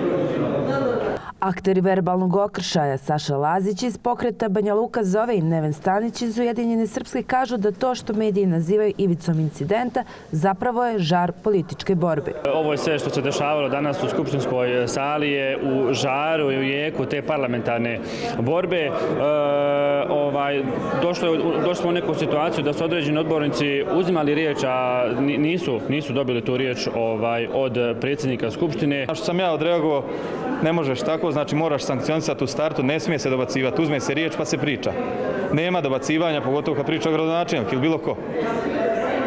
Speaker 29: Akteri verbalnog okršaja Saša Lazić iz pokreta Banja Luka zove i Neven Stanić iz Ujedinjene Srpske kažu da to što mediji nazivaju ivicom incidenta zapravo je žar političke borbe.
Speaker 27: Ovo je sve što se dešavalo danas u skupštinskoj sali je u žaru i u jeku te parlamentarne borbe. E, ovaj, došlo, došli smo u neku situaciju da su određeni odbornici uzimali riječ, a nisu, nisu dobili tu riječ ovaj, od predsjednika skupštine.
Speaker 28: Što sam ja odreagovao, ne možeš tako, znači moraš sankcionisati u startu, ne smije se dobacivati, uzme se riječ pa se priča. Nema dobacivanja, pogotovo kad priča gradonačelnik ili bilo ko.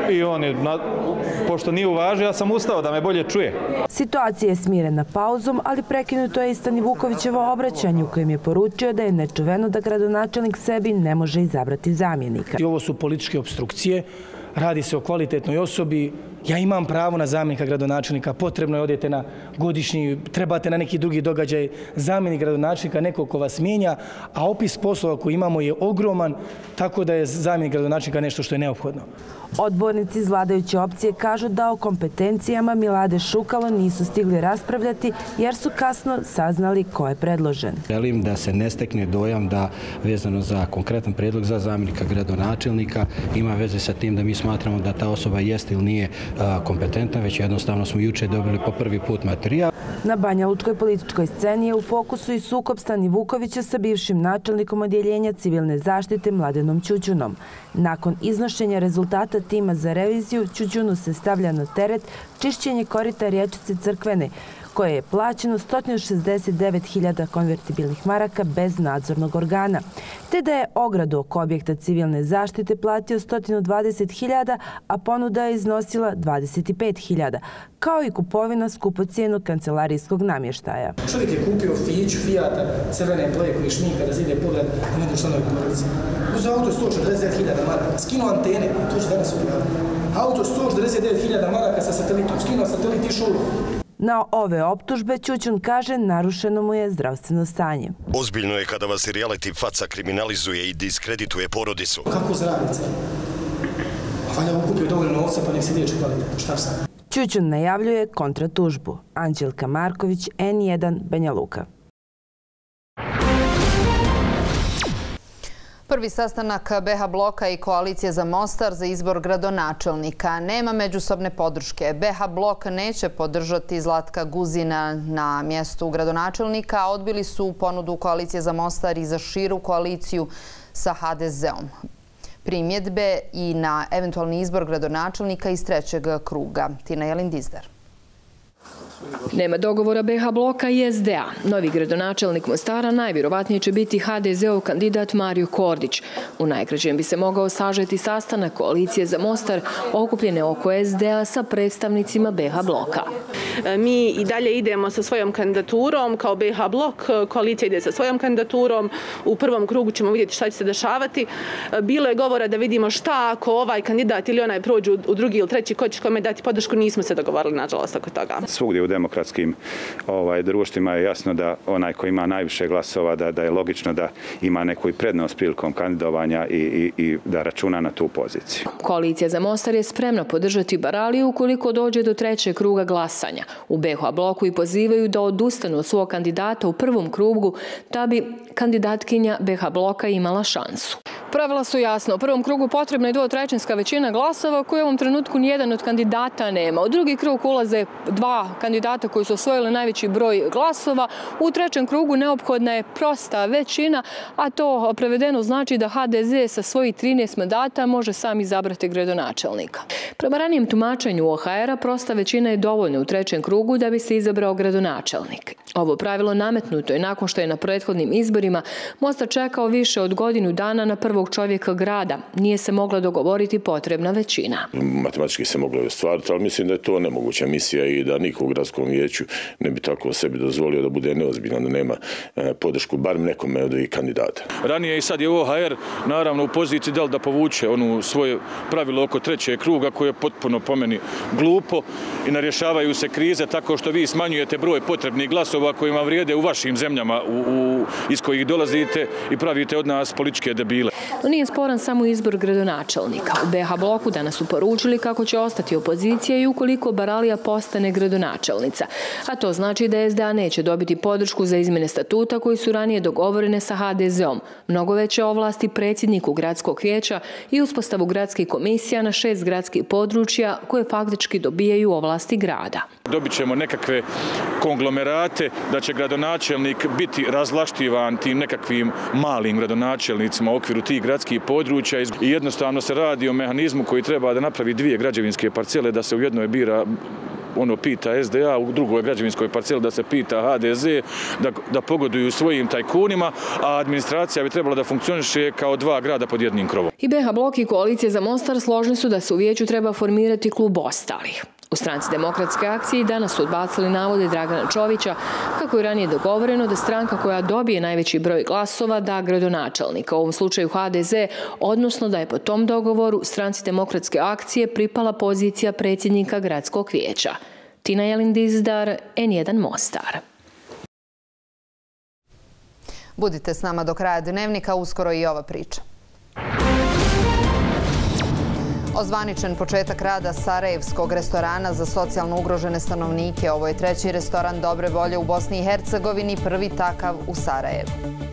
Speaker 28: i on je, pošto nije uvažio, ja sam ustao da me bolje čuje.
Speaker 29: Situacija je smirena pauzom, ali prekinuto je i Stani Vukovićevo obraćanje u kojem je poručio da je nečuveno da gradonačelnik sebi ne može izabrati zamjenika.
Speaker 2: Ovo su političke opstrukcije, radi se o kvalitetnoj osobi. Ja imam pravo na zamjenika gradonačelnika, potrebno je odete na godišnji, trebate na neki drugi događaj, zamjenik gradonačelnika, neko ko vas mijenja, a opis poslova koji imamo je ogroman, tako da je zamjenik gradonačelnika nešto što je neophodno.
Speaker 29: Odbornici iz vladajuće opcije kažu da o kompetencijama Milade Šukalo nisu stigli raspravljati jer su kasno saznali ko je predložen.
Speaker 7: Želim da se ne stekne dojam da vezano za konkretan predlog za zamjenika gradonačelnika ima veze sa tim da mi smatramo da ta osoba jeste ili nije kompetentna, već jednostavno smo juče dobili po prvi put materijal.
Speaker 29: Na banjalučkoj političkoj sceni je u fokusu i sukob Stani Vukovića sa bivšim načelnikom odjeljenja civilne zaštite Mladenom Ćućunom. Nakon iznošenja rezultata tima za reviziju, Ćućunu se stavlja na teret čišćenje korita riječice Crkvene, koje je plaćeno sto šezdeset devet hiljada konvertibilnih maraka bez nadzornog organa, te da je ogradu oko objekta civilne zaštite platio sto dvadeset hiljada, a ponuda je iznosila dvadeset pet hiljada, kao i kupovina skupocijenog kancelarijskog namještaja.
Speaker 2: Čovjek je kupio Fiću, Fijata, crvene boje koji šminka da zide pogled na među članovi porodice. Uzeo auto sto četrdeset devet hiljada maraka, skinuo antene, to će danas uraditi. Auto sto četrdeset devet hiljada maraka sa satelitom, skinuo satelit i šulu.
Speaker 29: Na ove optužbe Ćućun kaže narušeno mu je zdravstveno stanje.
Speaker 10: Ozbiljno je kada vas reality faca kriminalizuje i diskredituje porodicu.
Speaker 2: Kako zradice? Valja ukupio dovoljno novca pa nek se liječi kvalitetno. Šta sam?
Speaker 29: Ćućun najavljuje kontratužbu. Anđelka Marković, N jedan, Banja Luka.
Speaker 1: Prvi sastanak B H bloka i koalicije za Mostar za izbor gradonačelnika. Nema međusobne podrške. B H blok neće podržati Zlatka Guzina na mjestu gradonačelnika, a odbili su ponudu koalicije za Mostar i za širu koaliciju sa H D Z-om. Primjedbe i na eventualni izbor gradonačelnika iz trećeg kruga. Tina Jelin-Dizdar.
Speaker 11: Nema dogovora B H bloka i S D A. Novi gradonačelnik Mostara najvjerovatnije će biti H D Z-ov kandidat Mario Kordić. U najkraćem bi se mogao sažeti sastanak koalicije za Mostar okupljene oko S D A sa predstavnicima B H bloka.
Speaker 22: Mi i dalje idemo sa svojom kandidaturom kao B H blok, koalicija ide sa svojom kandidaturom. U prvom krugu ćemo vidjeti šta će se dešavati. Bilo je govora da vidimo šta ako ovaj kandidat ili onaj prođu u drugi ili treći, ko će kome dati podršku, nismo se dogovorili nažalost oko toga.
Speaker 12: Svugdje u demokratskim ovaj, društvima je jasno da onaj ko ima najviše glasova, da, da je logično da ima neku prednost prilikom kandidovanja i, i, i da računa na tu poziciju.
Speaker 11: Koalicija za Mostar je spremna podržati Baraliju ukoliko dođe do trećeg kruga glasanja. U B H bloku i pozivaju da odustanu od svog kandidata u prvom krugu da bi kandidatkinja B H bloka imala šansu. Pravila su jasna. U prvom krugu potrebna je dvotrećinska većina glasova koju u ovom trenutku nijedan od kandidata nema. U drugi krug ulaze dva kandidata koji su osvojili najveći broj glasova. U trećem krugu neophodna je prosta većina, a to prevedeno znači da H D Z sa svojih trinaest mandata može sam izabrati gradonačelnika. Prema ranijem tumačenju O H R-a prosta većina je dovoljna u trećem krugu da bi se izabrao gradonačelnik. Ovo pravilo nametnuto je nakon što je na prethodnim izborima Mostar čekao više od godinu dana na prvog čovjeka grada. Nije se mogla dogovoriti potrebna većina.
Speaker 13: Matematički se moglo je ostvariti, ali mislim da je to nemoguća misija i da niko u gradskom vijeću ne bi tako sebi dozvolio da bude neozbiljan, da nema podršku bar nekome od ovih kandidata.
Speaker 28: Ranije i sad je O H R naravno u poziciji da li da povuče onu svoje pravilo oko trećeg kruga koje je potpuno po meni glupo i narješavaju se krize tako što vi smanjujete broj potrebnih glasova kojima vrijede u vašim zemljama u, u, iz kojih dolazite i pravite od nas političke debile.
Speaker 11: No nije sporan samo izbor gradonačelnika. U B H bloku danas su poručili kako će ostati opozicija i ukoliko Baralija postane gradonačelnica. A to znači da S D A neće dobiti podršku za izmjene statuta koji su ranije dogovorene sa H D Z-om. Mnogo veće ovlasti predsjedniku gradskog vijeća i uspostavu gradskih komisija na šest gradskih područja koje faktički dobijaju ovlasti grada.
Speaker 28: Dobit ćemo nekakve konglomerate da će gradonačelnik biti razvlaštivan tim nekakvim malim gradonačelnicima u okviru tih gradskih područja i jednostavno se radi o mehanizmu koji treba da napravi dvije građevinske parcele da se u jednoj bira ono pita S D A, u drugoj građevinskoj parceli da se pita H D Z, da, da pogoduju svojim tajkunima, a administracija bi trebala da funkcioniše kao dva grada pod jednim krovom.
Speaker 11: I B H Blok i Koalicija za Mostar složni su da se u vijeću treba formirati klub ostalih. U stranci Demokratske akcije danas su odbacili navode Dragana Čovića kako je ranije dogovoreno da stranka koja dobije najveći broj glasova da gradonačelnika, u ovom slučaju H D Z, odnosno da je po tom dogovoru stranci Demokratske akcije pripala pozicija predsjednika gradskog vijeća. Tina Jelindizdar, N jedan Mostar.
Speaker 1: Budite s nama do kraja dnevnika, uskoro i ova priča. Ozvaničen početak rada Sarajevskog restorana za socijalno ugrožene stanovnike. Ovo je treći restoran dobre volje u Bosni i Hercegovini, prvi takav u Sarajevu.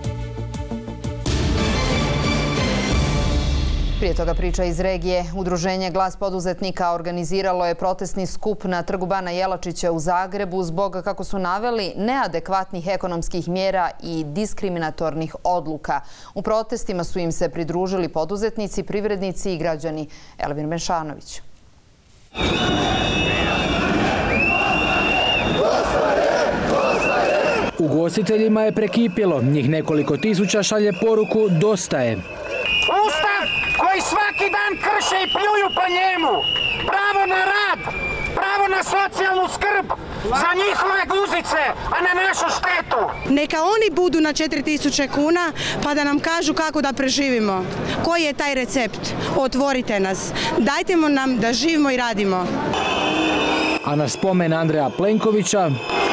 Speaker 1: Prije toga priča iz regije. Udruženje Glas poduzetnika organiziralo je protestni skup na trgu Bana Jelačića u Zagrebu zbog, kako su naveli, neadekvatnih ekonomskih mjera i diskriminatornih odluka. U protestima su im se pridružili poduzetnici, privrednici i građani. Elvin Mešanović.
Speaker 4: Ugostiteljima je prekipilo. Njih nekoliko tisuća šalje poruku "Dosta je".
Speaker 14: Koji svaki dan krše i pljuju po njemu. Pravo na rad, pravo na socijalnu skrb, za njihove guzice, a na našu štetu.
Speaker 15: Neka oni budu na četiri tisuće kuna pa da nam kažu kako da preživimo. Koji je taj recept? Otvorite nas. Dajte nam da živimo i radimo.
Speaker 4: A na spomen Andreja Plenkovića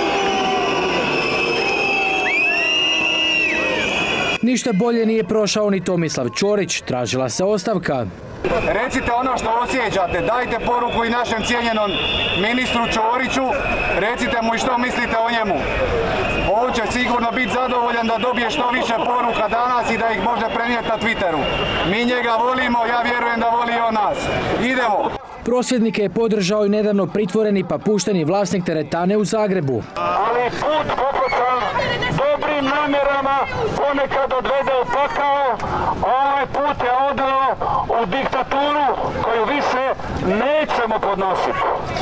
Speaker 4: ništa bolje nije prošao ni Tomislav Ćorić, tražila se ostavka.
Speaker 14: Recite ono što osjećate, dajte poruku i našem cijenjenom ministru Ćoriću, recite mu i što mislite o njemu. On će sigurno biti zadovoljan da dobije što više poruka danas i da ih može prenijeti na Twitteru. Mi njega volimo, ja vjerujem da voli on nas. Idemo!
Speaker 4: Prosvjednike je podržao i nedavno pritvoreni pa pušteni vlasnik teretane u Zagrebu.
Speaker 14: Ali put pokocan dobrim namjerama ponekad odvede u pakao, ovaj put je odveo u diktaturu koju više nećemo podnositi.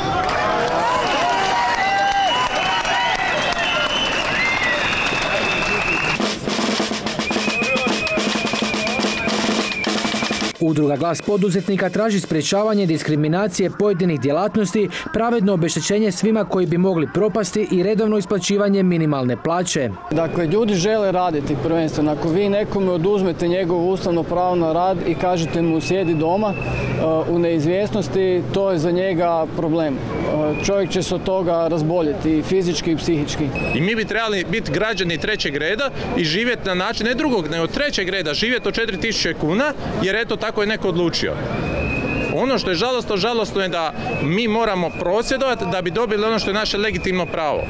Speaker 4: Udruga Glas poduzetnika traži sprječavanje diskriminacije pojedinih djelatnosti, pravedno obeštećenje svima koji bi mogli propasti i redovno isplaćivanje minimalne plaće.
Speaker 16: Dakle, ljudi žele raditi prvenstveno. Ako vi nekome oduzmete njegovo ustavno pravo na rad i kažete mu sjedi doma u neizvjesnosti, to je za njega problem. Čovjek će se od toga razboljeti i fizički i psihički.
Speaker 17: I mi bi trebali biti građani trećeg reda i živjeti na način, ne drugog, nego trećeg reda, živjeti od četiri tisuće kuna, jer eto tako je neko odlučio. Ono što je žalostno, žalostno je da mi moramo prosvjedovati da bi dobili ono što je naše legitimno pravo.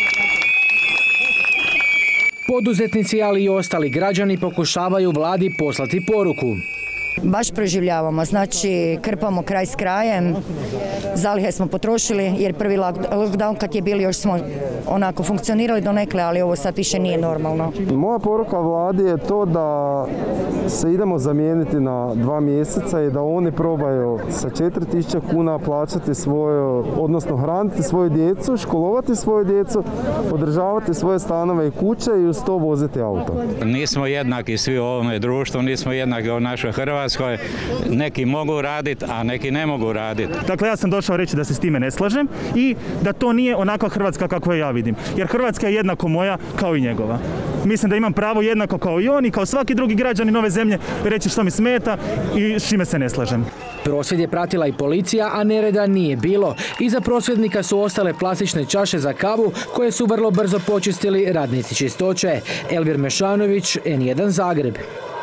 Speaker 4: Poduzetnici, ali i ostali građani pokušavaju vladi poslati poruku.
Speaker 18: Baš preživljavamo, znači krpamo kraj s krajem, zalihe smo potrošili jer prvi lockdown kad je bili još smo onako funkcionirali donekle, ali ovo sad više nije normalno.
Speaker 19: Moja poruka vladi je to da se idemo zamijeniti na dva mjeseca i da oni probaju sa četiri tisuće kuna plaćati svoje, odnosno hraniti svoju djecu, školovati svoju djecu, održavati svoje stanove i kuće i uz to voziti auto.
Speaker 20: Nismo jednaki svi u ovome društvu, nismo jednaki u našoj Hrvatskoj. Neki mogu raditi, a neki ne mogu raditi.
Speaker 21: Dakle, ja sam došao reći da se s time ne slažem i da to nije onakva Hrvatska kako je ja vidim. Jer Hrvatska je jednako moja kao i njegova. Mislim da imam pravo jednako kao i on i kao svaki drugi građanin ove zemlje reći što mi smeta i s čime se ne slažem.
Speaker 4: Prosvjed je pratila i policija, a nereda nije bilo. Iza prosvjednika su ostale plastične čaše za kavu koje su vrlo brzo počistili radnici čistoće. Elvir Mešanović, N jedan Zagreb.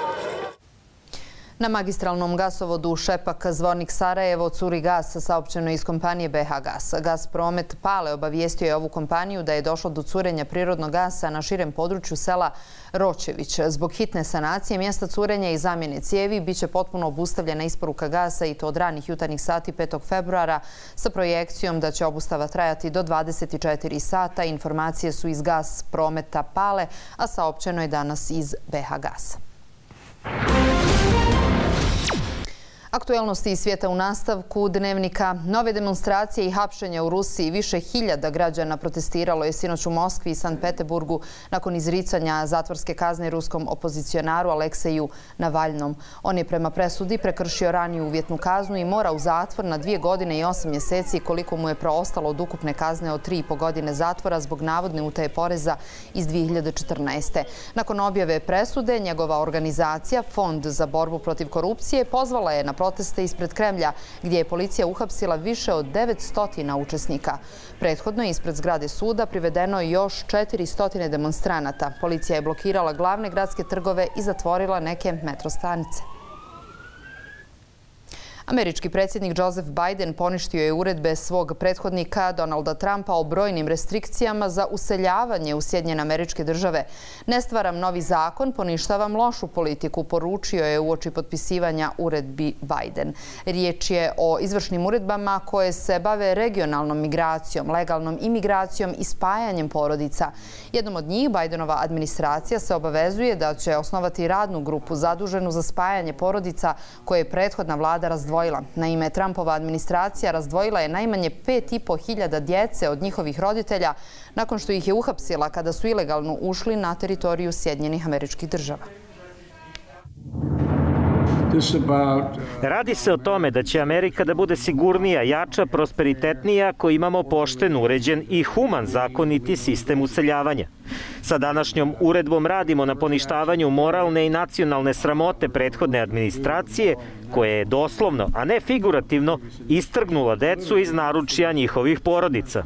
Speaker 1: Na magistralnom gasovodu Šepak Zvornik Sarajevo curi gas, saopćeno iz kompanije B H Gas. Gaspromet Pale obavijestio je ovu kompaniju da je došlo do curenja prirodnog gasa na širem području sela Ročević. Zbog hitne sanacije mjesta curenja i zamjene cijevi biće potpuno obustavljena isporuka gasa i to od ranih jutarnjih sati petog februara sa projekcijom da će obustava trajati do dvadeset četiri sata. Informacije su iz Gasprometa Pale, a saopćeno je danas iz B H Gasa. Aktuelnosti iz svijeta u nastavku dnevnika. Nove demonstracije i hapšenja u Rusiji. Više hiljada građana protestiralo je sinoć u Moskvi i Sankt Peterburgu nakon izricanja zatvorske kazne ruskom opozicionaru Alekseju Navalnom. On je prema presudi prekršio raniju uvjetnu kaznu i mora u zatvor na dvije godine i osam mjeseci koliko mu je preostalo od ukupne kazne od tri i po godine zatvora zbog navodne utaje poreza iz dvije hiljade četrnaeste. Nakon objave presude, njegova organizacija Fond za borbu protiv korupcije pozvala je na proteste ispred Kremlja, gdje je policija uhapsila više od devetsto učesnika. Prethodno je ispred zgrade suda privedeno još četiristo demonstranata. Policija je blokirala glavne gradske trgove i zatvorila neke metro stanice. Američki predsjednik Joseph Biden poništio je uredbe svog prethodnika Donalda Trumpa o brojnim restrikcijama za useljavanje u Sjedinjene Američke Države. Ne stvaram novi zakon, poništavam lošu politiku, poručio je uoči potpisivanja uredbi Biden. Riječ je o izvršnim uredbama koje se bave regionalnom migracijom, legalnom imigracijom i spajanjem porodica. Jednom od njih, Bidenova administracija se obavezuje da će osnovati radnu grupu zaduženu za spajanje porodica koje je prethodna vlada razdvojila. Naime, Trumpova administracija razdvojila je najmanje pet i po hiljada djece od njihovih roditelja nakon što ih je uhapsila kada su ilegalno ušli na teritoriju Sjedinjenih Američkih Država.
Speaker 3: Radi se o tome da će Amerika da bude sigurnija, jača, prosperitetnija ako imamo pošten, uređen i human zakoniti sistem useljavanja. Sa današnjom uredbom radimo na poništavanju moralne i nacionalne sramote prethodne administracije koja je doslovno, a ne figurativno, istrgnula decu iz naručja njihovih porodica.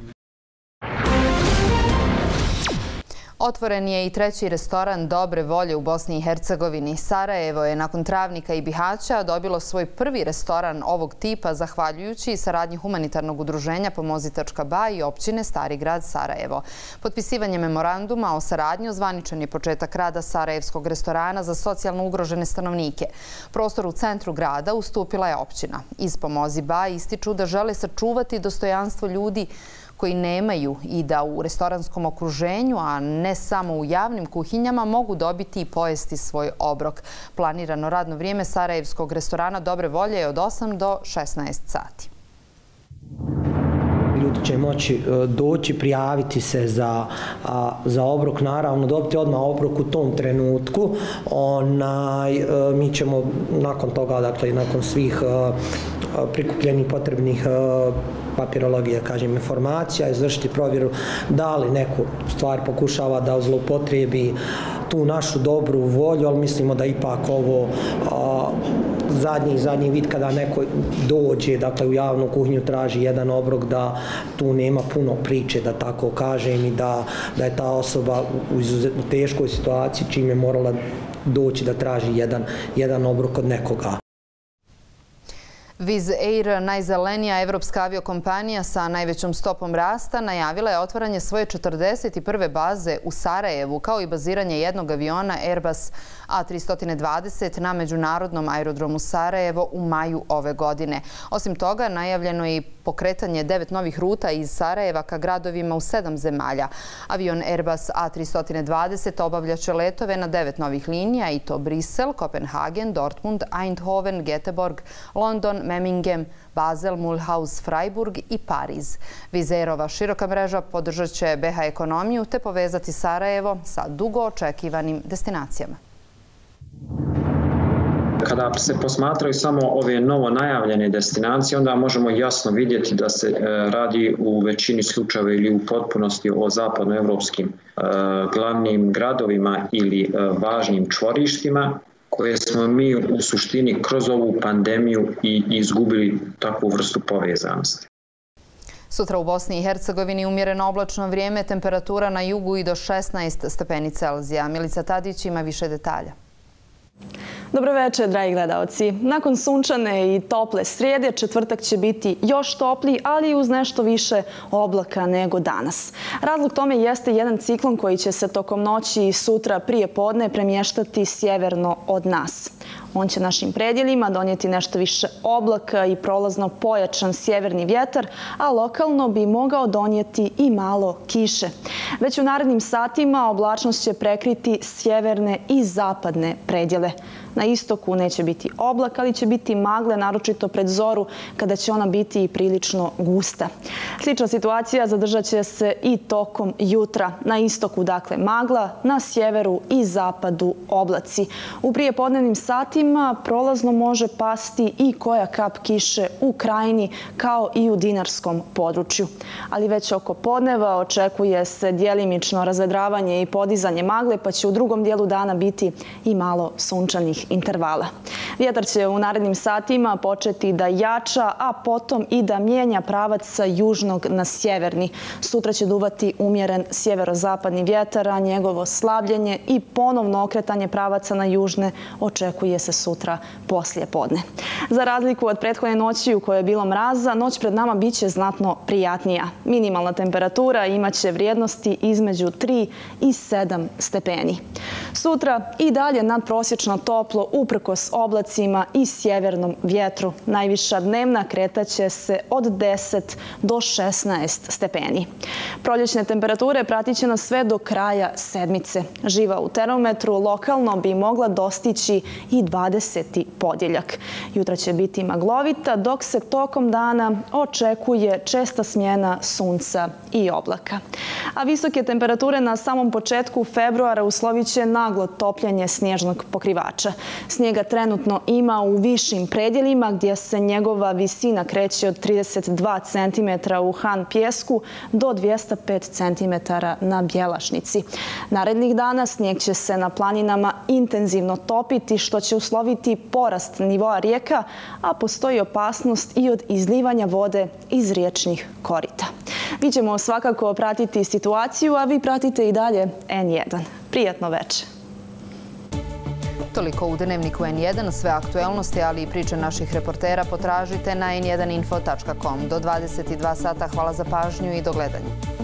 Speaker 1: Otvoren je i treći restoran dobre volje u Bosni i Hercegovini. Sarajevo je nakon Travnika i Bihaća dobilo svoj prvi restoran ovog tipa zahvaljujući saradnji humanitarnog udruženja Pomozi tačka ba i općine Stari grad Sarajevo. Potpisivanje memoranduma o saradnji ozvaničen je početak rada Sarajevskog restorana za socijalno ugrožene stanovnike. Prostor u centru grada ustupila je općina. Iz Pomozi ba ističu da žele sačuvati dostojanstvo ljudi koji nemaju i da u restoranskom okruženju, a ne samo u javnim kuhinjama, mogu dobiti i pojesti svoj obrok. Planirano radno vrijeme Sarajevskog restorana Dobre volje je od osam do šesnaest sati.
Speaker 5: Ljudi će moći doći, prijaviti se za, za obrok, naravno dobiti odmah obrok u tom trenutku. Onaj, mi ćemo nakon toga, dakle, nakon svih prikupljenih potrebnih papirologija, kažem, informacija, izvršiti provjeru da li neku stvar pokušava da zloupotrijebi tu našu dobru volju, ali mislimo da ipak ovo a, zadnji, zadnji vid kada neko dođe, dakle, u javnu kuhinju traži jedan obrok, da tu nema puno priče, da tako kažem, i da, da je ta osoba u izuzetno teškoj situaciji čim je morala doći da traži jedan, jedan obrok od nekoga.
Speaker 1: Wizz Air, najzelenija evropska aviokompanija sa najvećom stopom rasta, najavila je otvaranje svoje četrdeset prve baze u Sarajevu, kao i baziranje jednog aviona Airbus A tri dvadeset na međunarodnom aerodromu Sarajevo u maju ove godine. Osim toga, najavljeno je i pokretanje devet novih ruta iz Sarajeva ka gradovima u sedam zemalja. Avion Airbus A tri dvadeset obavljaće letove na devet novih linija, i to Brisel, Kopenhagen, Dortmund, Eindhoven, Göteborg, London, Memmingen, Basel, Mulhouse, Freiburg i Pariz. Wizz Airova široka mreža podržat će be ha ekonomiju te povezati Sarajevo sa dugo očekivanim destinacijama.
Speaker 6: Kada se posmatraju samo ove novo najavljene destinacije, onda možemo jasno vidjeti da se radi u većini slučajeva ili u potpunosti o zapadnoevropskim glavnim gradovima ili važnim čvorištima koje smo mi u suštini kroz ovu pandemiju i izgubili takvu vrstu povezanosti.
Speaker 1: Sutra u Bosni i Hercegovini umjereno oblačno vrijeme, temperatura na jugu i do šesnaest stepeni Celzija. Milica Tadić ima više detalja.
Speaker 8: Dobro večer, dragi gledalci. Nakon sunčane i tople srijede, četvrtak će biti još topliji, ali i uz nešto više oblaka nego danas. Razlog tome jeste jedan ciklon koji će se tokom noći i sutra prije podne premještati sjeverno od nas. On će našim predjelima donijeti nešto više oblaka i prolazno pojačan sjeverni vjetar, a lokalno bi mogao donijeti i malo kiše. Već u narednim satima oblačnost će prekriti sjeverne i zapadne predjele. Na istoku neće biti oblak, ali će biti magle, naročito pred zoru, kada će ona biti i prilično gusta. Slična situacija zadržat će se i tokom jutra. Na istoku, dakle, magla, na sjeveru i zapadu oblaci. U prijepodnevnim satima prolazno može pasti i koja kap kiše u Krajini, kao i u dinarskom području. Ali već oko podneva očekuje se djelimično razvedravanje i podizanje magle, pa će u drugom dijelu dana biti i malo sunčanih intervala. Vjetar će u narednim satima početi da jača, a potom i da mijenja pravac sa južnog na sjeverni. Sutra će duvati umjeren sjeverozapadni vjetar, a njegovo slabljenje i ponovno okretanje pravaca na južne očekuje se sutra poslije podne. Za razliku od prethodne noći u kojoj je bilo mraza, noć pred nama bit će znatno prijatnija. Minimalna temperatura imaće vrijednosti između tri i sedam stepeni. Sutra i dalje nadprosječno toplo uprkos oblacima i sjevernom vjetru. Najviša dnevna kretaće se od deset do šesnaest stepeni. Proljećne temperature pratit će nas sve do kraja sedmice. Živa u termometru lokalno bi mogla dostići i dvadeseti podjeljak. Jutra će biti maglovita, dok se tokom dana očekuje česta smjena sunca i oblaka. A visoke temperature na samom početku februara uslovit će naglo topljenje snježnog pokrivača. Snijega trenutno ima u višim predjelima gdje se njegova visina kreće od trideset dva centimetra u Han Pjesku do dvjesto pet centimetara na Bjelašnici. Narednih dana snijeg će se na planinama intenzivno topiti, što će usloviti porast nivoa rijeka, a postoji opasnost i od izlivanja vode iz riječnih korita. Mi ćemo svakako pratiti situaciju, a vi pratite i dalje en jedan. Prijatno večer.
Speaker 1: Toliko u Dnevniku en jedan. Sve aktuelnosti, ali i priče naših reportera potražite na en jedan info tačka com. Do dvadeset dva sata. Hvala za pažnju i do gledanja.